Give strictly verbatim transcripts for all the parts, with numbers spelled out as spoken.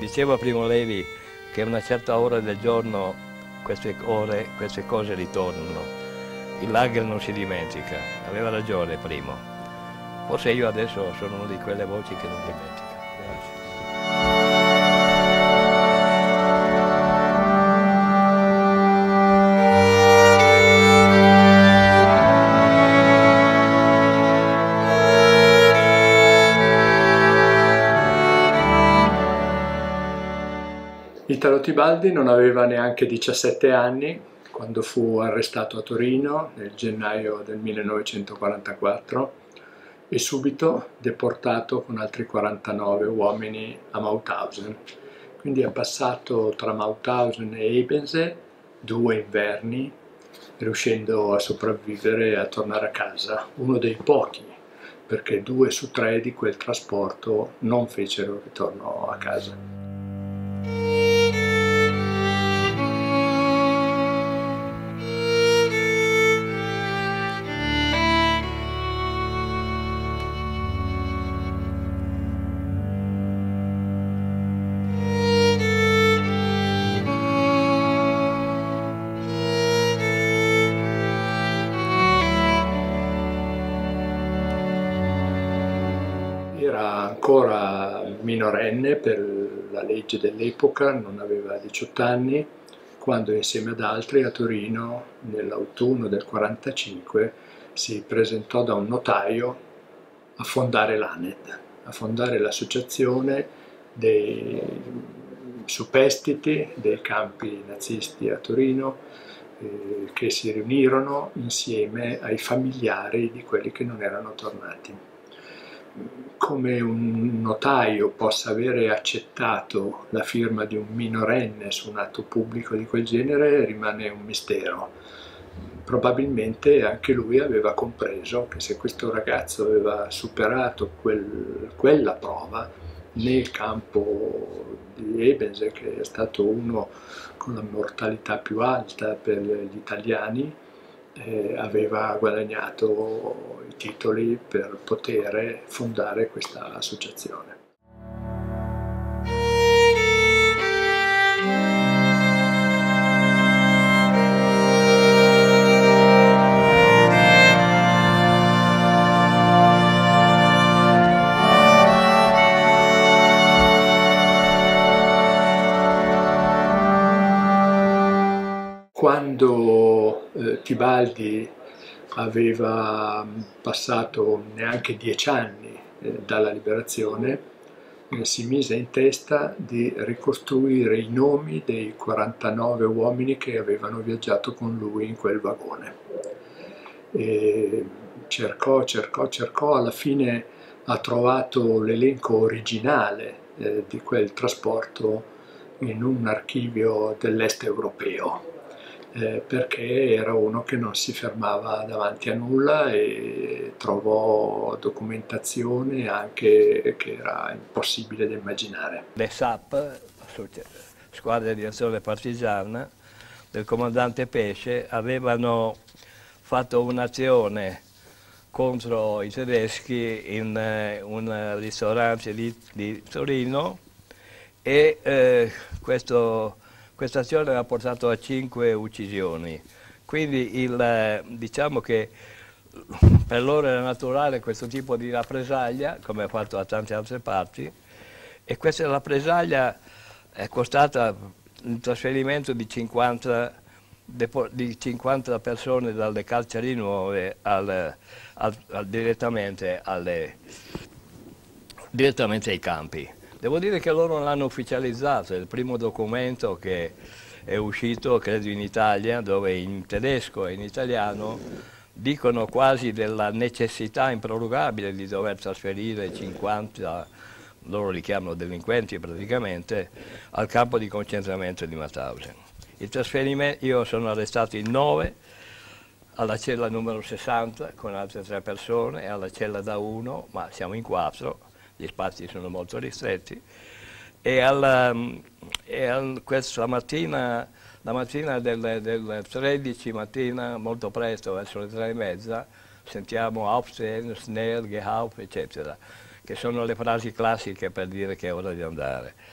Diceva Primo Levi che a una certa ora del giorno queste, ore, queste cose ritornano. Il lager non si dimentica. Aveva ragione Primo. Forse io adesso sono una di quelle voci che non dimentica. Grazie. Italo Tibaldi non aveva neanche diciassette anni quando fu arrestato a Torino nel gennaio del millenovecentoquarantaquattro e subito deportato con altri quarantanove uomini a Mauthausen. Quindi ha passato tra Mauthausen e Ebense due inverni, riuscendo a sopravvivere e a tornare a casa, uno dei pochi, perché due su tre di quel trasporto non fecero ritorno a casa. Era ancora minorenne per la legge dell'epoca, non aveva diciotto anni, quando insieme ad altri a Torino nell'autunno del quarantacinque si presentò da un notaio a fondare l'ANED, a fondare l'associazione dei superstiti dei campi nazisti a Torino, eh, che si riunirono insieme ai familiari di quelli che non erano tornati. Come un notaio possa avere accettato la firma di un minorenne su un atto pubblico di quel genere rimane un mistero. Probabilmente anche lui aveva compreso che se questo ragazzo aveva superato quel, quella prova nel campo di Ebense, che è stato uno con la mortalità più alta per gli italiani, Eh, aveva guadagnato i titoli per poter fondare questa associazione. Quando eh, Tibaldi aveva passato neanche dieci anni eh, dalla liberazione, eh, si mise in testa di ricostruire i nomi dei quarantanove uomini che avevano viaggiato con lui in quel vagone. E cercò, cercò, cercò, alla fine ha trovato l'elenco originale eh, di quel trasporto in un archivio dell'est europeo. Eh, perché era uno che non si fermava davanti a nulla e trovò documentazione anche che era impossibile da immaginare. Le S A P, squadra di azione partigiana, del comandante Pesce, avevano fatto un'azione contro i tedeschi in eh, un ristorante di, di Torino e eh, questo Questa azione ha portato a cinque uccisioni, quindi il, diciamo che per loro era naturale questo tipo di rappresaglia, come ha fatto da tante altre parti, e questa rappresaglia è costata il trasferimento di cinquanta, di cinquanta persone dalle carceri nuove al, al, al, direttamente, alle, direttamente ai campi. Devo dire che loro non l'hanno ufficializzato, è il primo documento che è uscito, credo, in Italia, dove in tedesco e in italiano dicono quasi della necessità improrogabile di dover trasferire cinquanta, loro li chiamano delinquenti praticamente, al campo di concentramento di Mauthausen. Il trasferimento, io sono arrestato in nove, alla cella numero sessanta con altre tre persone, e alla cella da uno, ma siamo in quattro. Gli spazi sono molto ristretti, e, alla, e al, questa mattina, la mattina del, del tredici mattina, molto presto, verso le tre e mezza, sentiamo Aufstehen, Schnell, Gehaupt, eccetera, che sono le frasi classiche per dire che è ora di andare.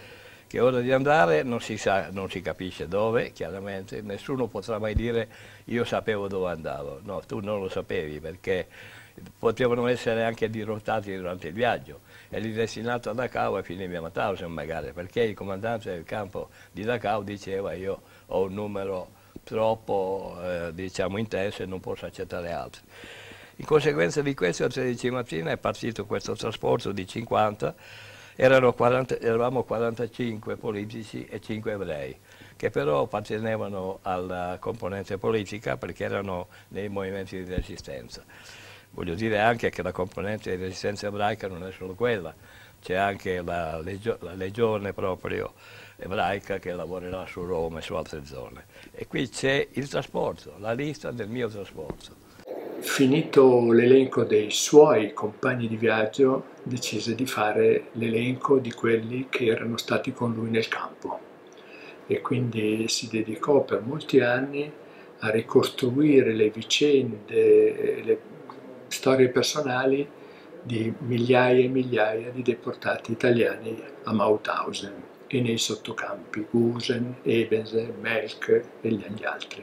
che è ora di andare non si sa, non si capisce dove, chiaramente, nessuno potrà mai dire io sapevo dove andavo, no, tu non lo sapevi perché potevano essere anche dirottati durante il viaggio, eri destinato a Dachau e finivi a Mauthausen magari, perché il comandante del campo di Dachau diceva io ho un numero troppo eh, diciamo intenso e non posso accettare altri. In conseguenza di questo, il tredici mattina è partito questo trasporto di cinquanta, erano quaranta, eravamo quarantacinque politici e cinque ebrei, che però appartenevano alla componente politica perché erano nei movimenti di resistenza. Voglio dire anche che la componente di resistenza ebraica non è solo quella, c'è anche la, legio, la legione proprio ebraica che lavorerà su Roma e su altre zone. E qui c'è il trasporto, la lista del mio trasporto. Finito l'elenco dei suoi compagni di viaggio, decise di fare l'elenco di quelli che erano stati con lui nel campo e quindi si dedicò per molti anni a ricostruire le vicende, le storie personali di migliaia e migliaia di deportati italiani a Mauthausen e nei sottocampi Gusen, Ebense, Melk e gli altri.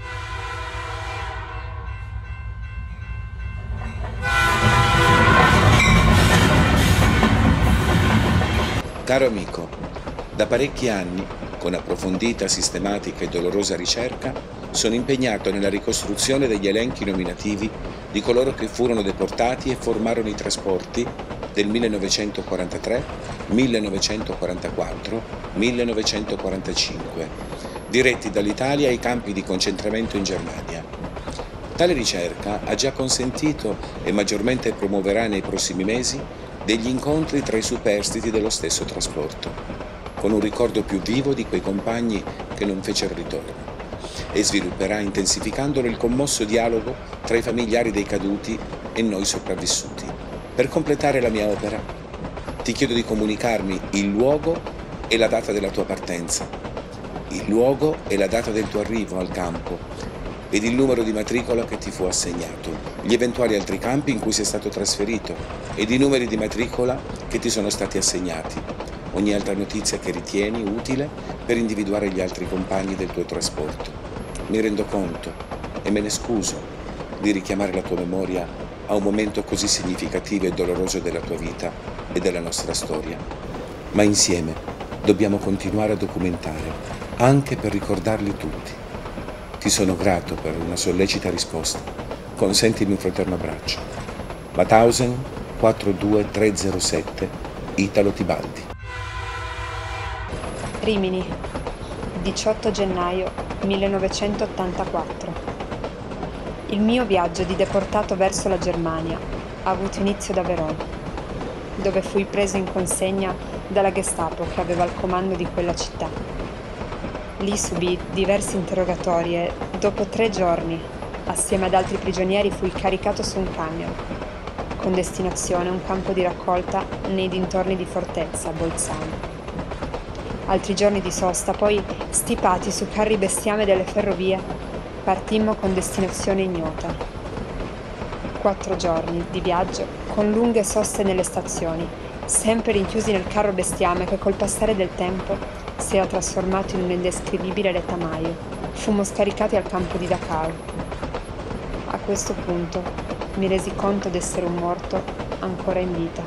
Caro amico, da parecchi anni, con approfondita, sistematica e dolorosa ricerca, sono impegnato nella ricostruzione degli elenchi nominativi di coloro che furono deportati e formarono i trasporti del millenovecentoquarantatré, millenovecentoquarantaquattro, millenovecentoquarantacinque, diretti dall'Italia ai campi di concentramento in Germania. Tale ricerca ha già consentito e maggiormente promuoverà nei prossimi mesi degli incontri tra i superstiti dello stesso trasporto, con un ricordo più vivo di quei compagni che non fecero ritorno, e svilupperà intensificandolo il commosso dialogo tra i familiari dei caduti e noi sopravvissuti. Per completare la mia opera, ti chiedo di comunicarmi il luogo e la data della tua partenza, il luogo e la data del tuo arrivo al campo ed il numero di matricola che ti fu assegnato, gli eventuali altri campi in cui sei stato trasferito ed i numeri di matricola che ti sono stati assegnati, ogni altra notizia che ritieni utile per individuare gli altri compagni del tuo trasporto. Mi rendo conto e me ne scuso di richiamare la tua memoria a un momento così significativo e doloroso della tua vita e della nostra storia, ma insieme dobbiamo continuare a documentare, anche per ricordarli tutti. Ti sono grato per una sollecita risposta. Consentimi un fraterno abbraccio. Mauthausen quattro due tre zero sette, Italo Tibaldi. Rimini, diciotto gennaio millenovecentottantaquattro. Il mio viaggio di deportato verso la Germania ha avuto inizio da Verona, dove fui preso in consegna dalla Gestapo che aveva il comando di quella città. Lì subì diversi interrogatori e, dopo tre giorni, assieme ad altri prigionieri, fui caricato su un camion, con destinazione un campo di raccolta nei dintorni di Fortezza, Bolzano. Altri giorni di sosta, poi, stipati su carri bestiame delle ferrovie, partimmo con destinazione ignota. Quattro giorni di viaggio, con lunghe soste nelle stazioni, sempre rinchiusi nel carro bestiame che col passare del tempo si era trasformato in un indescrivibile letamaio. Fummo scaricati al campo di Dachau. A questo punto mi resi conto d'essere un morto ancora in vita.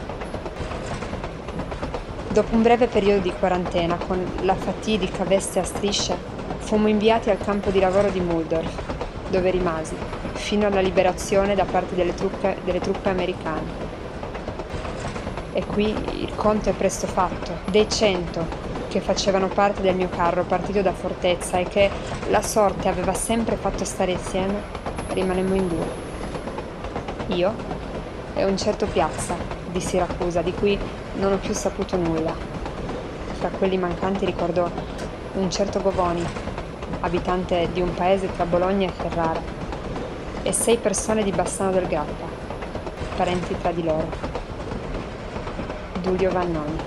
Dopo un breve periodo di quarantena, con la fatidica veste a strisce, fummo inviati al campo di lavoro di Mulhdorf, dove rimasi, fino alla liberazione da parte delle truppe, delle truppe americane. E qui il conto è presto fatto. Dei cento che facevano parte del mio carro partito da Fortezza e che la sorte aveva sempre fatto stare insieme, rimanemmo in due. Io e un certo Piazza di Siracusa, di cui non ho più saputo nulla. Fra quelli mancanti ricordo un certo Govoni, abitante di un paese tra Bologna e Ferrara, e sei persone di Bassano del Grappa, parenti tra di loro. Giulio Vannoni.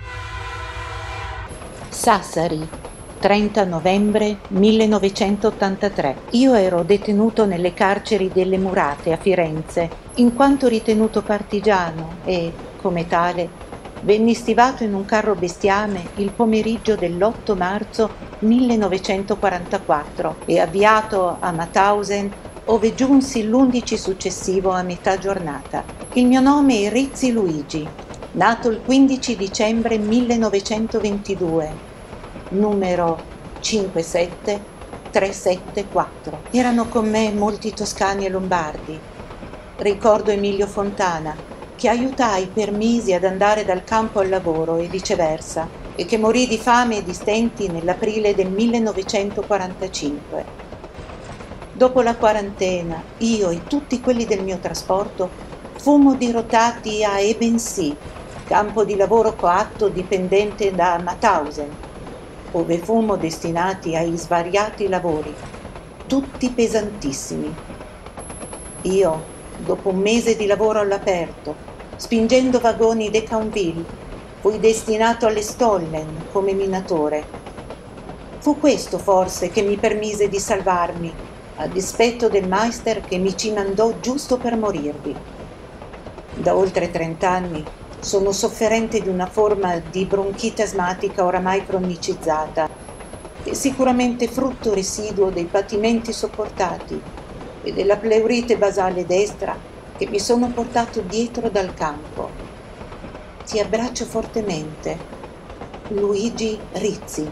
Sassari, trenta novembre millenovecentottantatré. Io ero detenuto nelle carceri delle Murate a Firenze, in quanto ritenuto partigiano e, come tale, Venni stivato in un carro bestiame il pomeriggio dell'otto marzo millenovecentoquarantaquattro e avviato a Mauthausen, ove giunsi l'undici successivo a metà giornata. Il mio nome è Rizzi Luigi, nato il quindici dicembre millenovecentoventidue, numero cinque sette tre sette quattro. Erano con me molti toscani e lombardi. Ricordo Emilio Fontana, che aiutai per mesi ad andare dal campo al lavoro e viceversa, e che morì di fame e di stenti nell'aprile del millenovecentoquarantacinque. Dopo la quarantena, io e tutti quelli del mio trasporto fummo dirottati a Ebensee, campo di lavoro coatto dipendente da Mauthausen, ove fummo destinati ai svariati lavori, tutti pesantissimi. Io, dopo un mese di lavoro all'aperto, spingendo vagoni de Caunville, fui destinato alle Stollen come minatore. Fu questo forse che mi permise di salvarmi, a dispetto del Meister che mi ci mandò giusto per morirvi. Da oltre trent'anni sono sofferente di una forma di bronchite asmatica oramai cronicizzata, che è sicuramente frutto residuo dei patimenti sopportati e della pleurite basale destra che mi sono portato dietro dal campo. Ti abbraccio fortemente. Luigi Rizzi.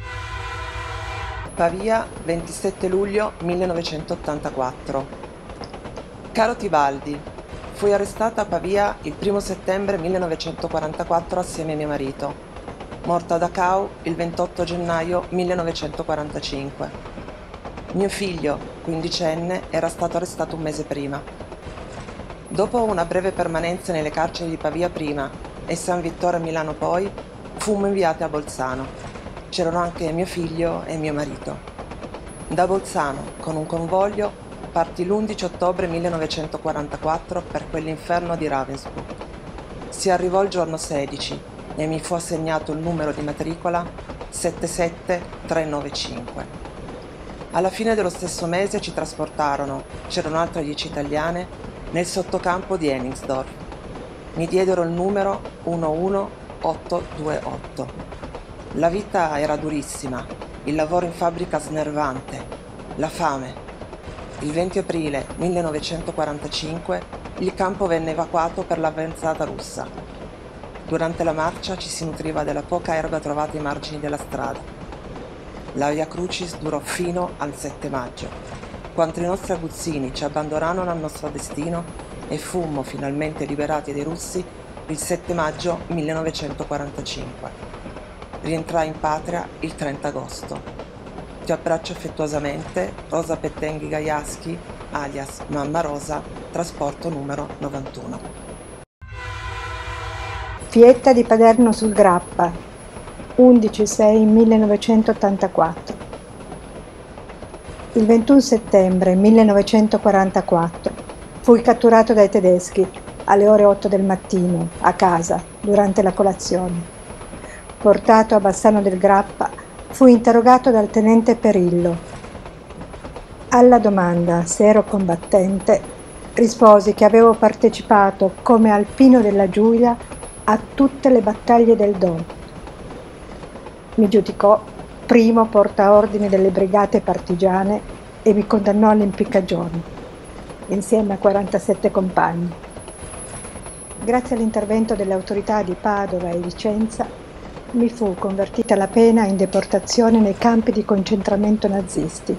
Pavia, ventisette luglio millenovecentottantaquattro. Caro Tibaldi, fui arrestata a Pavia il primo settembre millenovecentoquarantaquattro assieme a mio marito, morto a Dachau il ventotto gennaio millenovecentoquarantacinque. Mio figlio, quindicenne, era stato arrestato un mese prima. Dopo una breve permanenza nelle carceri di Pavia prima e San Vittore a Milano poi, fummo inviati a Bolzano. C'erano anche mio figlio e mio marito. Da Bolzano, con un convoglio, partì l'undici ottobre millenovecentoquarantaquattro per quell'inferno di Ravensbrück. Si arrivò il giorno sedici e mi fu assegnato il numero di matricola sette sette tre nove cinque. Alla fine dello stesso mese ci trasportarono, c'erano altre dieci italiane, nel sottocampo di Hennigsdorf. Mi diedero il numero uno uno otto due otto. La vita era durissima, il lavoro in fabbrica snervante, la fame. Il venti aprile millenovecentoquarantacinque il campo venne evacuato per l'avanzata russa. Durante la marcia ci si nutriva della poca erba trovata ai margini della strada. La Via Crucis durò fino al sette maggio, quando i nostri aguzzini ci abbandonarono al nostro destino e fummo finalmente liberati dai russi il sette maggio millenovecentoquarantacinque. Rientrai in patria il trenta agosto. Ti abbraccio affettuosamente, Rosa Pettenghi Gajaschi, alias Mamma Rosa, trasporto numero novantuno. Fietta di Paderno sul Grappa, undici sei millenovecentottantaquattro. Il ventuno settembre millenovecentoquarantaquattro fui catturato dai tedeschi alle ore otto del mattino, a casa, durante la colazione. Portato a Bassano del Grappa, fui interrogato dal tenente Perillo. Alla domanda se ero combattente, risposi che avevo partecipato come alpino della Giulia a tutte le battaglie del Don. Mi giudicò primo portaordine delle brigate partigiane e mi condannò all'impiccagione, insieme a quarantasette compagni. Grazie all'intervento delle autorità di Padova e Vicenza, mi fu convertita la pena in deportazione nei campi di concentramento nazisti.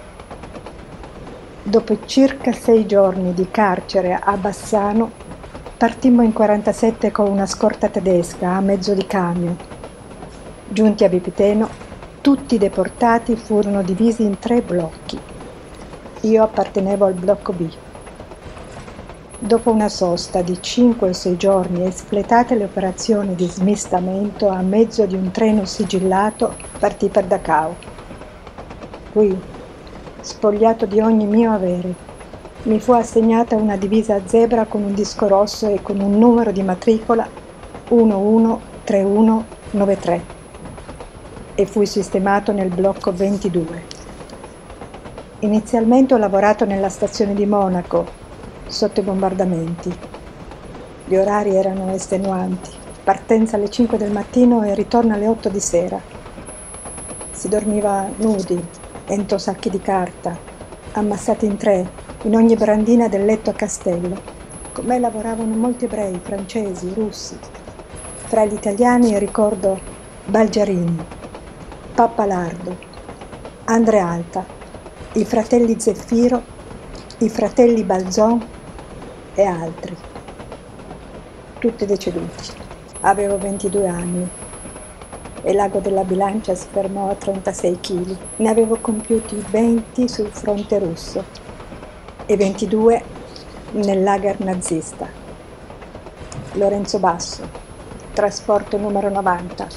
Dopo circa sei giorni di carcere a Bassano, partimmo in quarantasette con una scorta tedesca a mezzo di camion. Giunti a Vipiteno, tutti i deportati furono divisi in tre blocchi. Io appartenevo al blocco B. Dopo una sosta di cinque o sei giorni e espletate le operazioni di smistamento a mezzo di un treno sigillato, partì per Dachau. Qui, spogliato di ogni mio avere, mi fu assegnata una divisa a zebra con un disco rosso e con un numero di matricola uno uno tre uno nove tre e fui sistemato nel blocco ventidue. Inizialmente ho lavorato nella stazione di Monaco, sotto i bombardamenti. Gli orari erano estenuanti. partenza alle cinque del mattino e ritorno alle otto di sera. Si dormiva nudi, entro sacchi di carta, ammassati in tre, in ogni brandina del letto a castello. Con me lavoravano molti ebrei, francesi, russi. Tra gli italiani ricordo Balgiarini, Pappalardo, Andrealta, i fratelli Zeffiro, i fratelli Balzon e altri. Tutti deceduti. Avevo ventidue anni e l'ago della bilancia si fermò a trentasei chili. Ne avevo compiuti venti sul fronte russo e ventidue nel lager nazista. Lorenzo Basso, trasporto numero novanta.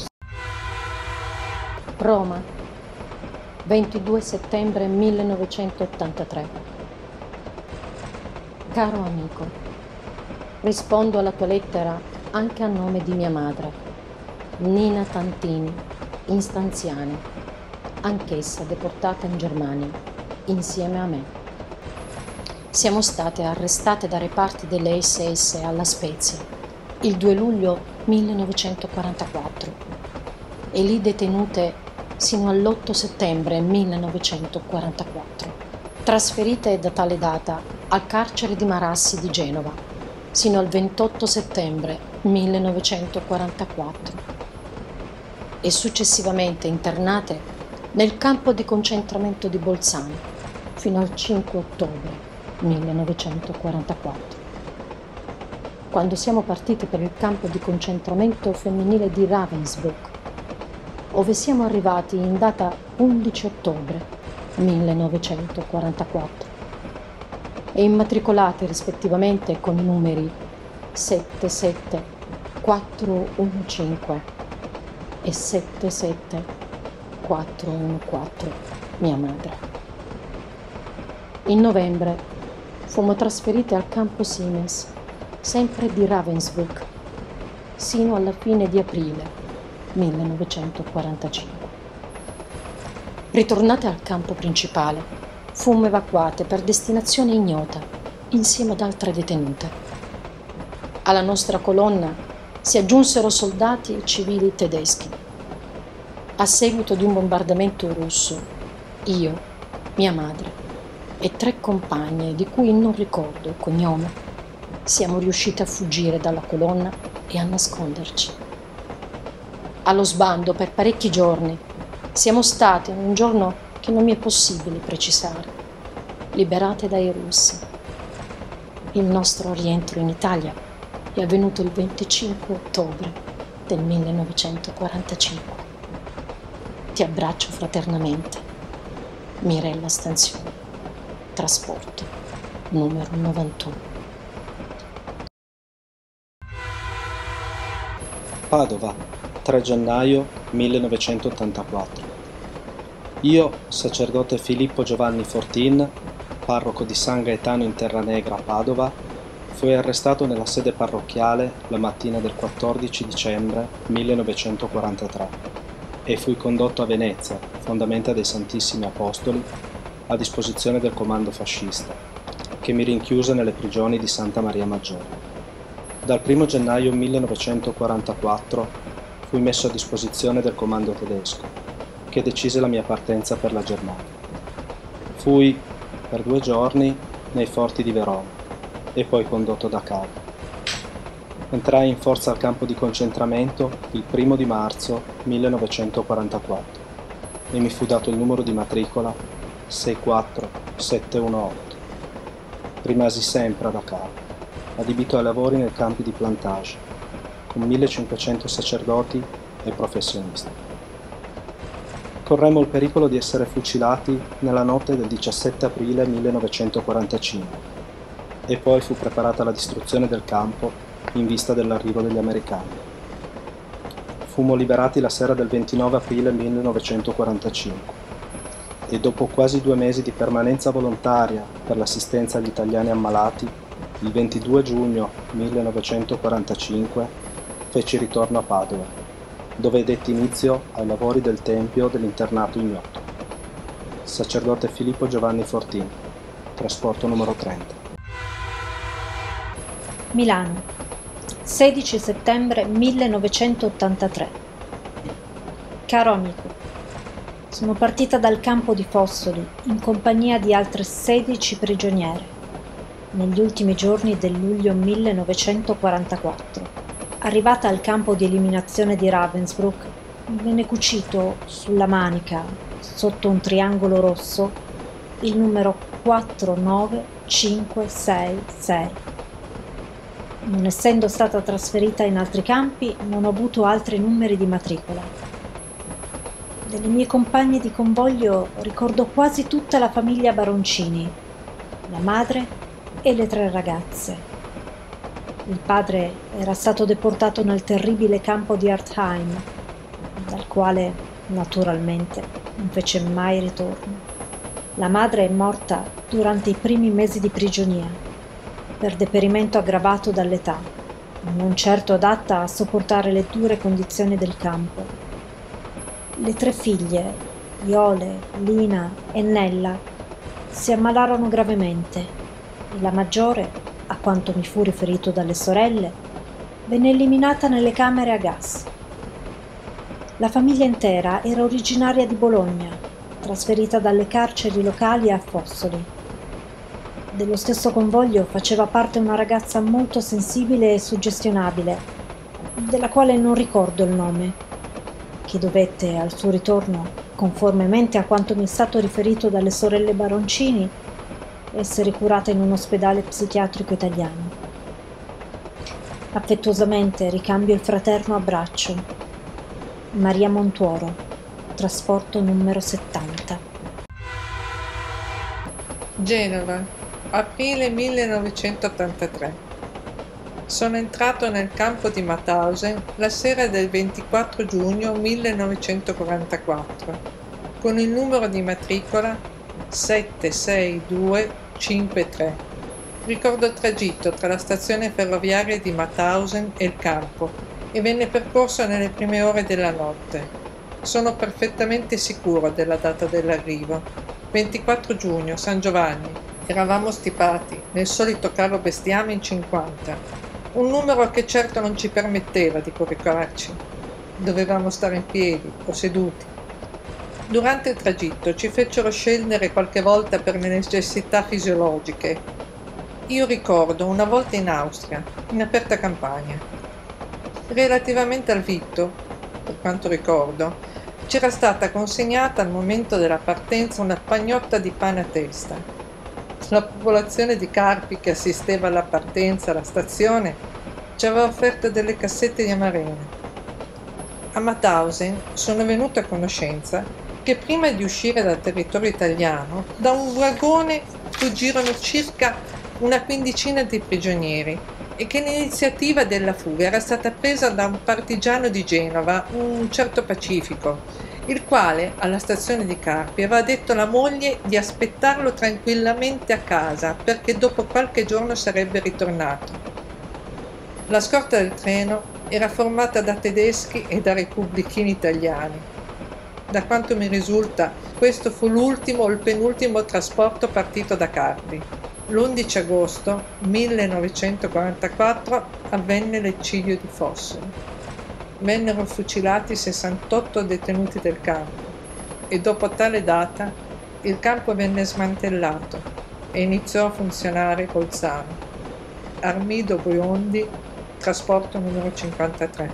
Roma, ventidue settembre millenovecentottantatré. Caro amico, rispondo alla tua lettera anche a nome di mia madre, Nina Tantini, in Stanziane, anch'essa deportata in Germania, insieme a me. Siamo state arrestate da reparti delle esse esse alla Spezia il due luglio millenovecentoquarantaquattro e lì detenute sino all'otto settembre millenovecentoquarantaquattro, trasferite da tale data al carcere di Marassi di Genova sino al ventotto settembre millenovecentoquarantaquattro e successivamente internate nel campo di concentramento di Bolzano fino al cinque ottobre millenovecentoquarantaquattro. Quando siamo partiti per il campo di concentramento femminile di Ravensbrück, ove siamo arrivati in data undici ottobre millenovecentoquarantaquattro e immatricolati rispettivamente con i numeri sette sette quattro uno cinque e sette sette quattro uno quattro, mia madre. In novembre fummo trasferite al campo Siemens, sempre di Ravensbrück, sino alla fine di aprile millenovecentoquarantacinque. Ritornate al campo principale, fummo evacuate per destinazione ignota, insieme ad altre detenute. Alla nostra colonna si aggiunsero soldati e civili tedeschi. A seguito di un bombardamento russo, io, mia madre e tre compagne di cui non ricordo il cognome, siamo riuscite a fuggire dalla colonna e a nasconderci. Allo sbando per parecchi giorni siamo state, un giorno che non mi è possibile precisare, liberate dai russi. Il nostro rientro in Italia è avvenuto il venticinque ottobre del millenovecentoquarantacinque. Ti abbraccio fraternamente. Mirella Stanzione, trasporto numero novantuno. Padova, tre gennaio millenovecentottantaquattro. Io, sacerdote Filippo Giovanni Fortin, parroco di San Gaetano in Terranegra, Padova, fui arrestato nella sede parrocchiale la mattina del quattordici dicembre millenovecentoquarantatré e fui condotto a Venezia, fondamenta dei Santissimi Apostoli, a disposizione del comando fascista, che mi rinchiuse nelle prigioni di Santa Maria Maggiore. Dal primo gennaio millenovecentoquarantaquattro fui messo a disposizione del comando tedesco, che decise la mia partenza per la Germania. Fui per due giorni nei forti di Verona e poi condotto da Cava. Entrai in forza al campo di concentramento il primo di marzo millenovecentoquarantaquattro e mi fu dato il numero di matricola sei quattro sette uno otto. Rimasi sempre ad Cava, adibito ai lavori nei campi di plantage, con millecinquecento sacerdoti e professionisti. Corremmo il pericolo di essere fucilati nella notte del diciassette aprile millenovecentoquarantacinque e poi fu preparata la distruzione del campo in vista dell'arrivo degli americani. Fummo liberati la sera del ventinove aprile millenovecentoquarantacinque e dopo quasi due mesi di permanenza volontaria per l'assistenza agli italiani ammalati, il ventidue giugno millenovecentoquarantacinque feci ritorno a Padova, dove detti inizio ai lavori del tempio dell'internato ignoto. Sacerdote Filippo Giovanni Fortin, trasporto numero trenta. Milano, sedici settembre millenovecentottantatré. Caro amico, sono partita dal campo di Fossoli in compagnia di altre sedici prigioniere negli ultimi giorni del luglio millenovecentoquarantaquattro. Arrivata al campo di eliminazione di Ravensbrück, mi venne cucito sulla manica, sotto un triangolo rosso, il numero quattro nove cinque sei sei. Non essendo stata trasferita in altri campi, non ho avuto altri numeri di matricola. Delle mie compagne di convoglio ricordo quasi tutta la famiglia Baroncini, la madre e le tre ragazze. Il padre era stato deportato nel terribile campo di Artheim, dal quale, naturalmente, non fece mai ritorno. La madre è morta durante i primi mesi di prigionia, per deperimento aggravato dall'età, non certo adatta a sopportare le dure condizioni del campo. Le tre figlie, Iole, Lina e Nella, si ammalarono gravemente e la maggiore, a quanto mi fu riferito dalle sorelle, venne eliminata nelle camere a gas. La famiglia intera era originaria di Bologna, trasferita dalle carceri locali a Fossoli. Dello stesso convoglio faceva parte una ragazza molto sensibile e suggestionabile, della quale non ricordo il nome, che dovette, al suo ritorno, conformemente a quanto mi è stato riferito dalle sorelle Baroncini, essere curata in un ospedale psichiatrico italiano. Affettuosamente ricambio il fraterno abbraccio. Maria Montuoro, trasporto numero settanta. Genova, aprile millenovecentottantatré. Sono entrato nel campo di Mauthausen la sera del ventiquattro giugno millenovecentoquarantaquattro con il numero di matricola sette sei due cinque tre. Ricordo il tragitto tra la stazione ferroviaria di Mauthausen e il campo e venne percorso nelle prime ore della notte. Sono perfettamente sicuro della data dell'arrivo. ventiquattro giugno, San Giovanni. Eravamo stipati, nel solito carro bestiame in cinquanta, un numero che certo non ci permetteva di coricarci. Dovevamo stare in piedi o seduti. Durante il tragitto ci fecero scendere qualche volta per le necessità fisiologiche. Io ricordo una volta in Austria, in aperta campagna. Relativamente al vitto, per quanto ricordo, c'era stata consegnata al momento della partenza una pagnotta di pane a testa. La popolazione di Carpi che assisteva alla partenza alla stazione ci aveva offerto delle cassette di amarene. A Mauthausen sono venuto a conoscenza che prima di uscire dal territorio italiano, da un vagone fuggirono circa una quindicina di prigionieri e che l'iniziativa della fuga era stata presa da un partigiano di Genova, un certo Pacifico, il quale alla stazione di Carpi aveva detto alla moglie di aspettarlo tranquillamente a casa perché dopo qualche giorno sarebbe ritornato. La scorta del treno era formata da tedeschi e da repubblichini italiani. Da quanto mi risulta, questo fu l'ultimo o il penultimo trasporto partito da Carpi. L'undici agosto millenovecentoquarantaquattro avvenne l'eccidio di Fossoli. Vennero fucilati sessantotto detenuti del campo e dopo tale data il campo venne smantellato e iniziò a funzionare Bolzano. Armido Biondi, trasporto numero cinquantatré.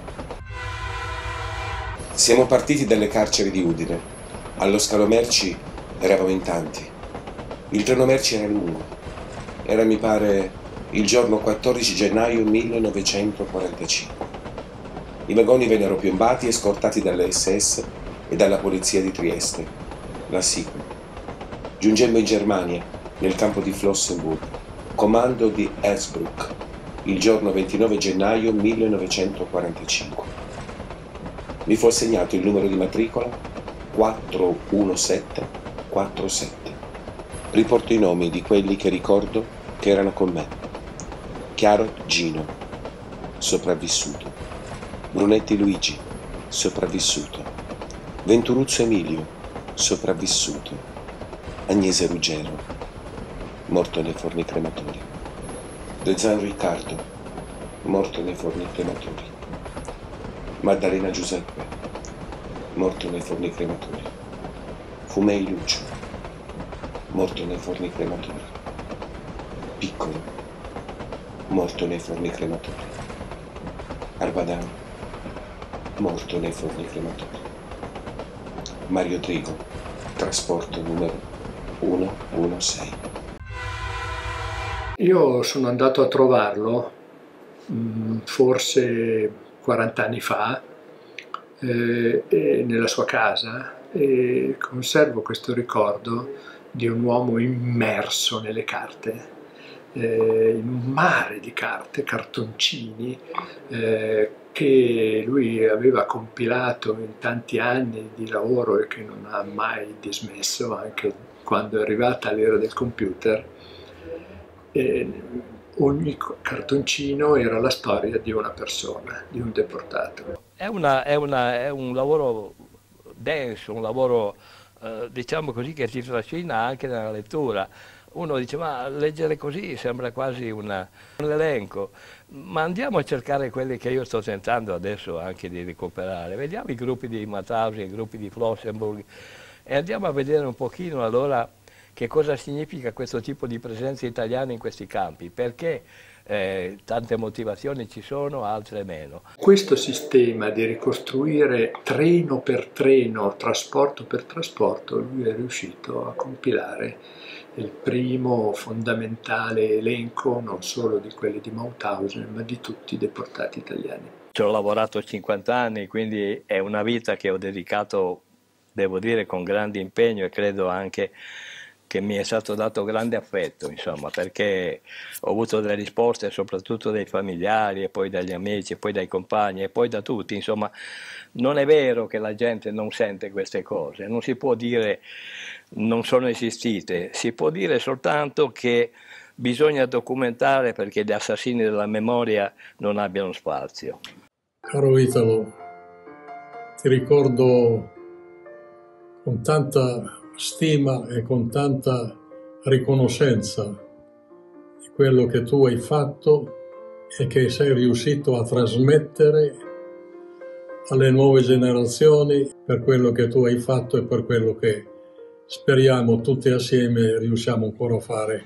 Siamo partiti dalle carceri di Udine. Allo scalo merci eravamo in tanti. Il treno merci era lungo. Era, mi pare, il giorno quattordici gennaio millenovecentoquarantacinque. I vagoni vennero piombati e scortati dalle esse esse e dalla polizia di Trieste, la S I P. Giungemmo in Germania, nel campo di Flossenburg, comando di Hersbruck, il giorno ventinove gennaio millenovecentoquarantacinque. Mi fu assegnato il numero di matricola quattro uno sette quattro sette. Riporto i nomi di quelli che ricordo che erano con me. Chiarot Gino, sopravvissuto. Brunetti Luigi, sopravvissuto. Venturuzzo Emilio, sopravvissuto. Agnese Ruggero, morto nei forni crematori. De Zan Riccardo, morto nei forni crematori. Maddalena Giuseppe, morto nei forni crematori. Fumei Lucio, morto nei forni crematori. Piccolo, morto nei forni crematori. Arbadano, morto nei forni crematori. Mario Trigo, trasporto numero centosei. Io sono andato a trovarlo mh, forse quaranta anni fa eh, e nella sua casa, e conservo questo ricordo di un uomo immerso nelle carte, eh, in un mare di carte, cartoncini, eh, che lui aveva compilato in tanti anni di lavoro e che non ha mai dismesso, anche quando è arrivata l'era del computer. E ogni cartoncino era la storia di una persona, di un deportato. È, una, è, una, è un lavoro denso, un lavoro eh, diciamo così, che si trascina anche nella lettura. Uno dice, ma leggere così sembra quasi una, un elenco, ma andiamo a cercare quelli che io sto tentando adesso anche di recuperare. Vediamo i gruppi di Mauthausen, i gruppi di Flossenbürg e andiamo a vedere un pochino allora che cosa significa questo tipo di presenza italiana in questi campi, perché eh, tante motivazioni ci sono, altre meno. Questo sistema di ricostruire treno per treno, trasporto per trasporto, lui è riuscito a compilare il primo fondamentale elenco non solo di quelli di Mauthausen, ma di tutti i deportati italiani. Ci ho lavorato cinquanta anni, quindi è una vita che ho dedicato, devo dire, con grande impegno e credo anche che mi è stato dato grande affetto, insomma, perché ho avuto delle risposte soprattutto dai familiari e poi dagli amici e poi dai compagni e poi da tutti, insomma, non è vero che la gente non sente queste cose, non si può dire non sono esistite, si può dire soltanto che bisogna documentare perché gli assassini della memoria non abbiano spazio. Caro Italo, ti ricordo con tanta stima e con tanta riconoscenza di quello che tu hai fatto e che sei riuscito a trasmettere alle nuove generazioni per quello che tu hai fatto e per quello che speriamo tutti assieme riusciamo ancora a fare.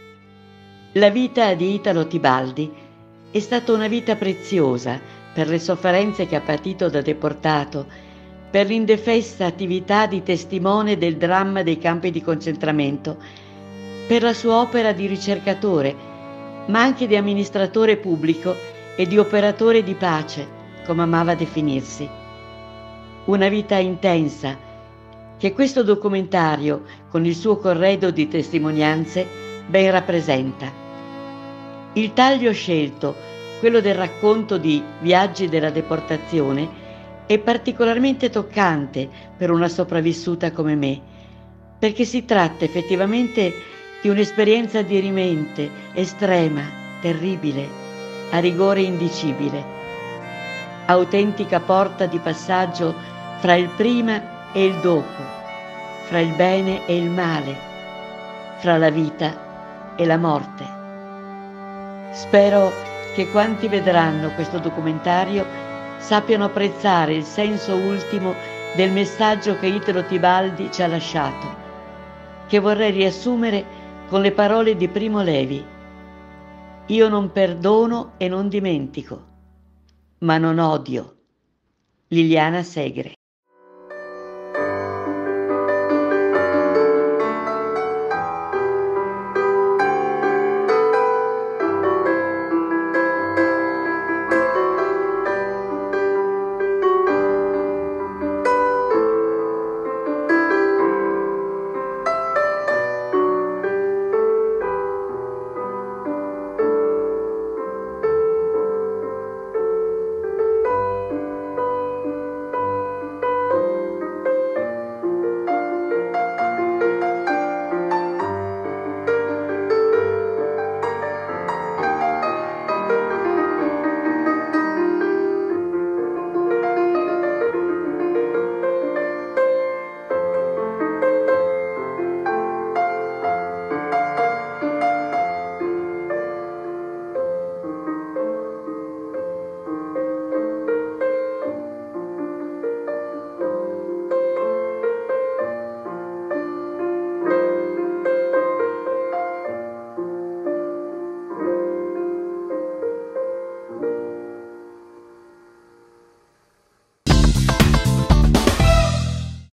La vita di Italo Tibaldi è stata una vita preziosa per le sofferenze che ha patito da deportato, per l'indefessa attività di testimone del dramma dei campi di concentramento, per la sua opera di ricercatore, ma anche di amministratore pubblico e di operatore di pace, come amava definirsi. Una vita intensa che questo documentario, con il suo corredo di testimonianze, ben rappresenta. Il taglio scelto, quello del racconto di Viaggi della deportazione, è particolarmente toccante per una sopravvissuta come me, perché si tratta effettivamente di un'esperienza dirimente, estrema, terribile, a rigore indicibile. Autentica porta di passaggio fra il prima e il dopo, fra il bene e il male, fra la vita e la morte. Spero che quanti vedranno questo documentario sappiano apprezzare il senso ultimo del messaggio che Italo Tibaldi ci ha lasciato, che vorrei riassumere con le parole di Primo Levi. Io non perdono e non dimentico, ma non odio. Liliana Segre.